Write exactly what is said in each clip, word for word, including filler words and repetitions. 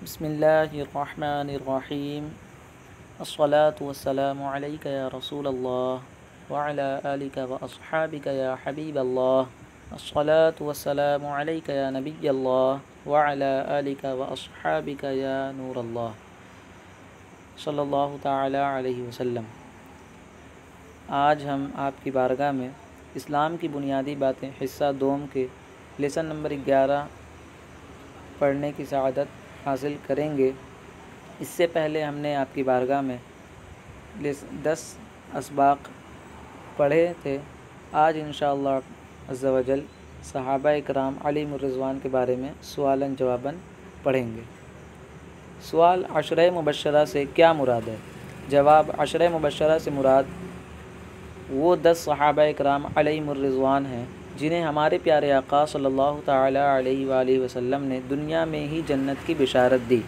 بسم اللہ الرحمن الرحیم الصلاة والسلام علیک یا رسول اللہ وعلی آلک و اصحابک یا حبیب اللہ الصلاة والسلام علیک یا نبی اللہ وعلی آلک و اصحابک یا نور اللہ صلی اللہ تعالی علیہ وسلم۔ آج ہم آپ کی بارگاہ میں اسلام کی بنیادی باتیں حصہ دوم کے لیسن نمبر گیارہ پڑھنے کی سعادت حاصل کریں گے۔ اس سے پہلے ہم نے آپ کی بارگاہ میں دس اسباق پڑھے تھے۔ آج انشاءاللہ عز و جل صحابہ اکرام علیہم الرضوان کے بارے میں سوالاً جواباً پڑھیں گے۔ سوال: عشرہ مبشرہ سے کیا مراد ہے؟ جواب: عشرہ مبشرہ سے مراد وہ دس صحابہ اکرام علیہم الرضوان ہیں جنہیں ہمارے پیارے آقا صلی اللہ تعالی علیہ وآلہ وسلم نے دنیا میں ہی جنت کی بشارت دی۔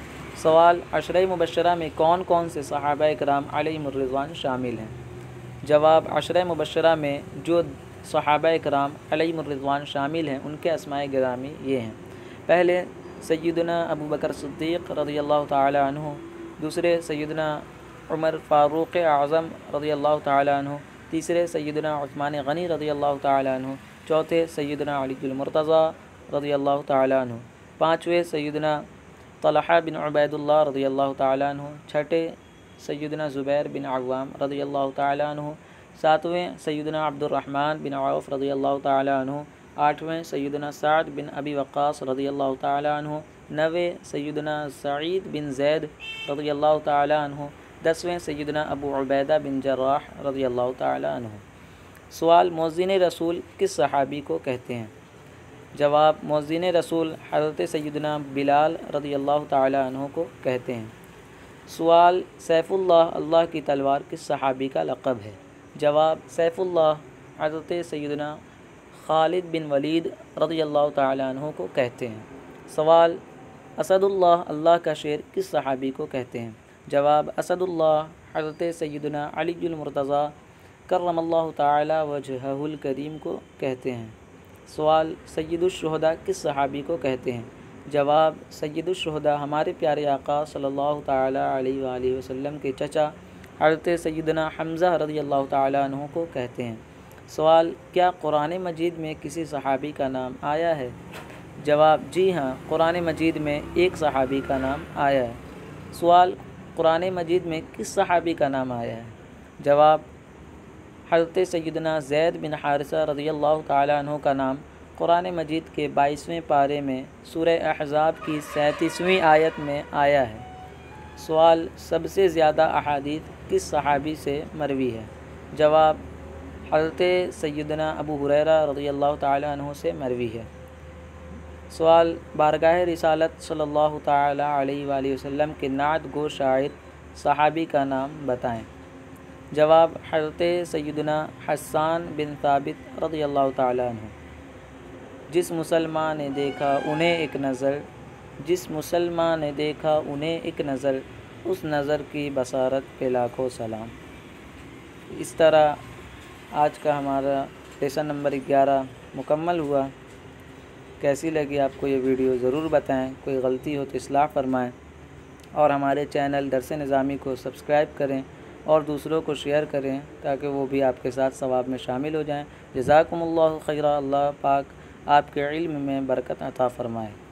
سوال: عشرہ مبشرہ میں کون کون سے صحابہ اکرام علیہم الرضوان شامل ہیں؟ جواب: عشرہ مبشرہ میں جو صحابہ اکرام علیہم الرضوان شامل ہیں ان کے اسماء گرامی یہ ہیں: پہلے سیدنا ابو بکر صدیق رضی اللہ تعالی عنہ، دوسرے سیدنا عمر فاروق اعظم رضی اللہ تعالی عنہ، تیسرے سیدنا عثمان غنی رضی اللہ تعالی عنہ، چوتھے سیدنا علی المرتضی رضی اللہ تعالی عنہ، پانچویں سیدنا طلحہ بن عبید اللہ رضی اللہ تعالی عنہ، چھٹے سیدنا زبیر بن عوام رضی اللہ تعالی عنہ، ساتویں سیدنا عبد الرحمن بن عوف رضی اللہ تعالی عنہ، آٹھویں سیدنا سعد بن ابی وقاص رضی اللہ تعالی عنہ، نویں سیدنا سعید بن زید رضی اللہ تعالی عنہ، دسویں سیدنا ابو عبیدہ بن جراح رضی اللہ تعالی عنہ۔ سوال: مؤذن رسول کس صحابی کو کہتے ہیں؟ جواب: مؤذن رسول حضرت سیدنا بلال رضی اللہ تعالی عنہ کو کہتے ہیں۔ سوال: سیف اللہ اللہ کی تلوار کس صحابی کا لقب ہے؟ جواب: سیف اللہ حضرت سیدنا خالد بن ولید رضی اللہ تعالی عنہ کو کہتے ہیں۔ سوال: اسد اللہ اللہ کا شیر کس صحابی کو کہتے ہیں؟ جواب: اسد اللہ حضرت سیدنا علی المرتضی کرم اللہ تعالی وجہہ الکریم کو کہتے ہیں۔ سوال: سید الشہداء کس صحابی کو کہتے ہیں؟ جواب: سید الشہداء ہمارے پیارے آقا صلی اللہ تعالی علیہ وآلہ وسلم کے چچا حضرت سیدنا حمزہ رضی اللہ تعالی عنہ کو کہتے ہیں۔ سوال: کیا قرآن مجید میں کسی صحابی کا نام آیا ہے؟ جواب: جی ہاں، قرآن مجید میں ایک صحابی کا نام آیا ہے۔ سوال: قرآن مجید میں کس صحابی کا نام آیا ہے؟ جواب: حضرت سیدنا زید بن حارثہ رضی اللہ تعالی عنہ کا نام قرآن مجید کے بائیسویں پارے میں سورہ احزاب کی سینتیسویں آیت میں آیا ہے۔ سوال: سب سے زیادہ احادیث کس صحابی سے مروی ہے؟ جواب: حضرت سیدنا ابو ہریرہ رضی اللہ تعالی عنہ سے مروی ہے۔ سوال: بارگاہ رسالت صلی اللہ تعالی علیہ وآلہ وسلم کے نعت گو شاعر صحابی کا نام بتائیں۔ جواب: حضرت سیدنا حسان بن ثابت رضی اللہ تعالی عنہ۔ جس مسلمان نے دیکھا انہیں ایک نظر، جس مسلمان نے دیکھا انہیں ایک نظر، اس نظر کی بصارت پہ لاکھوں سلام۔ اس طرح آج کا ہمارا لیسن نمبر گیارہ مکمل ہوا۔ کیسی لگی آپ کو یہ ویڈیو ضرور بتائیں، کوئی غلطی ہو تو اصلاح فرمائیں، اور ہمارے چینل درس نظامی کو سبسکرائب کریں اور دوسروں کو شیئر کریں تاکہ وہ بھی آپ کے ساتھ ثواب میں شامل ہو جائیں۔ جزاکم اللہ خیرہ، اللہ پاک آپ کے علم میں برکت عطا فرمائے۔